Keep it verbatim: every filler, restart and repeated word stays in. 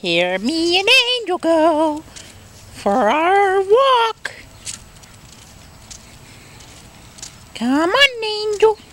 Here me and Angel go for our walk. Come on, Angel.